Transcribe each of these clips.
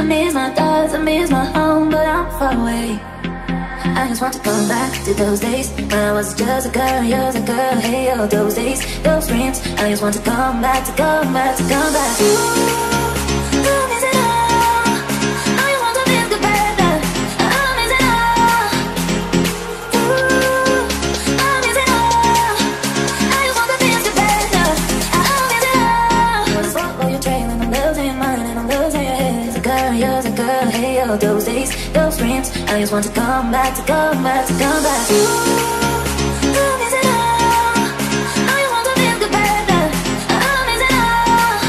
miss my thoughts, I miss my home, but I'm far away. I just want to come back to those days when I was just a girl, you was a girl. Hey, all those days, those dreams. I just want to come back, to come back, to come back. Ooh, I miss it all. I just want to feel the better. I miss it all. Ooh, I miss it all. I just want to feel the better. I miss it all. What is what while you're trailing? I'm losing your mind and I'm losing your head. You're a girl, you're a girl. Hey, all those days, those dreams. I just want to come back, to come back, to come back. Ooh, I miss it all. I just want to feel the better. I miss it all.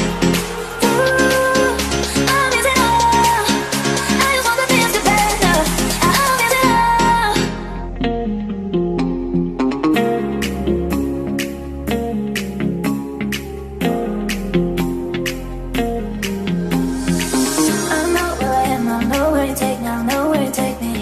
Ooh, I miss it all. I just want to feel the better. I miss it all. I know where I am, I know where you take me, I know where you take me.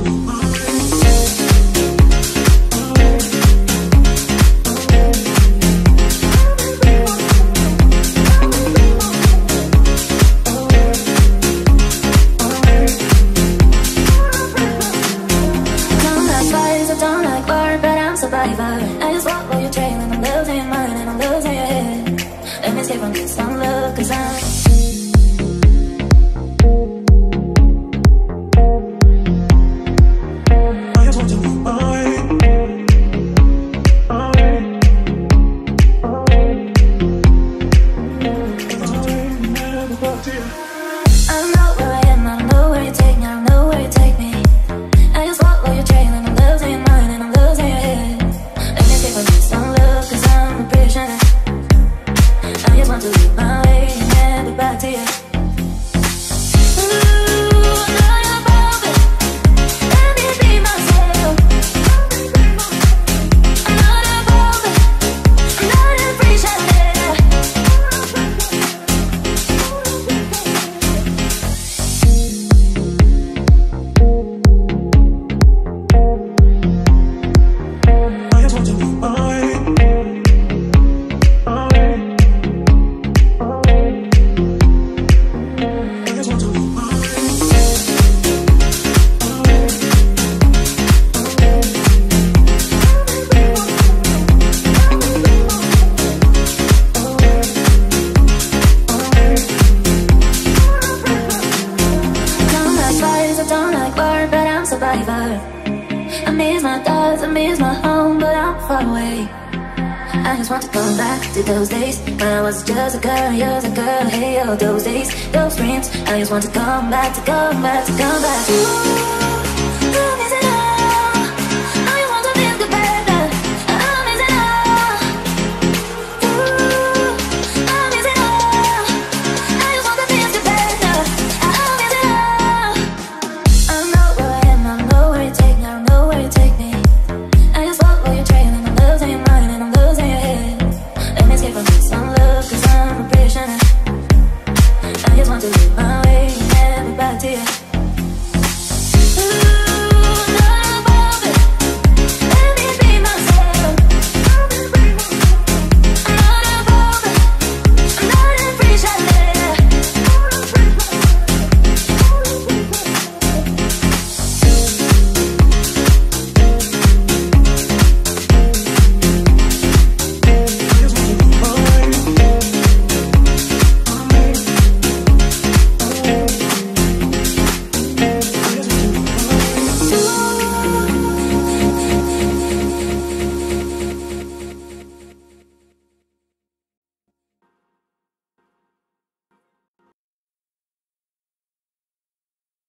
I just walk while you're trailing. I'm losing your mind and I'm losing your head. Let me escape from this love, 'cause I just want to be mine. I know where I am, I know where you take me, I know where you take me. I just walk while you're trailing. I'm losing your mind and I'm losing your head. Some love, 'cause I'm a prisoner. I just want to leave my way and never back to you. I miss my thoughts, I miss my home, but I'm far away. I just want to come back to those days when I was just a girl, you was a girl. Hey, all those days, those dreams. I just want to come back, to come back, to come back. Ooh.